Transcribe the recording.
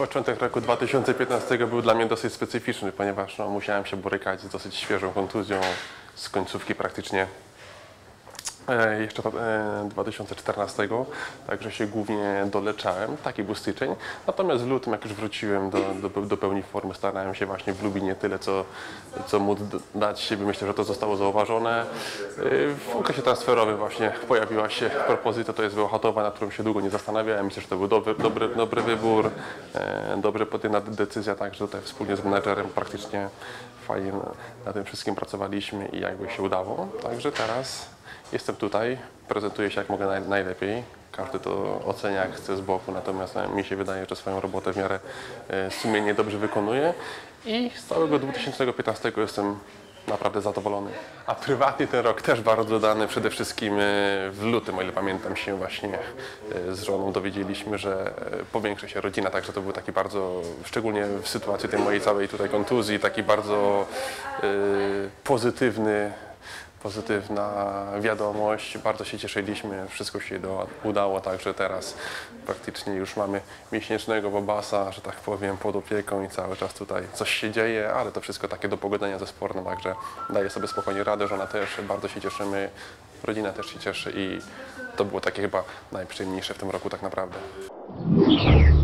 Początek roku 2015 był dla mnie dosyć specyficzny, ponieważ musiałem się borykać z dosyć świeżą kontuzją z końcówki praktycznie jeszcze 2014, także się głównie doleczałem, taki był styczeń. Natomiast w lutym, jak już wróciłem do pełni formy, starałem się właśnie w Lubinie tyle, co móc dać siebie. Myślę, że to zostało zauważone. W okresie transferowym właśnie pojawiła się propozycja, to jest Bełchatowa, nad którą się długo nie zastanawiałem. Myślę, że to był dobry wybór, dobrze podjęta decyzja, także tutaj wspólnie z menedżerem praktycznie fajnie na tym wszystkim pracowaliśmy i jakby się udało. Także teraz jestem tutaj, prezentuję się jak mogę najlepiej. Każdy to ocenia jak chce z boku, natomiast mi się wydaje, że swoją robotę w miarę sumiennie dobrze wykonuję i z całego 2015 jestem naprawdę zadowolony. A prywatnie ten rok też bardzo dany, przede wszystkim w lutym, o ile pamiętam, się właśnie z żoną dowiedzieliśmy, że powiększa się rodzina, także to był taki bardzo, szczególnie w sytuacji tej mojej całej tutaj kontuzji, taki bardzo pozytywna wiadomość. Bardzo się cieszyliśmy, wszystko się udało, także teraz praktycznie już mamy miesięcznego Bobasa, że tak powiem, pod opieką i cały czas tutaj coś się dzieje, ale to wszystko takie do pogodzenia ze sportem, także daję sobie spokojnie radę, żona też, bardzo się cieszymy, rodzina też się cieszy i to było takie chyba najprzyjemniejsze w tym roku tak naprawdę.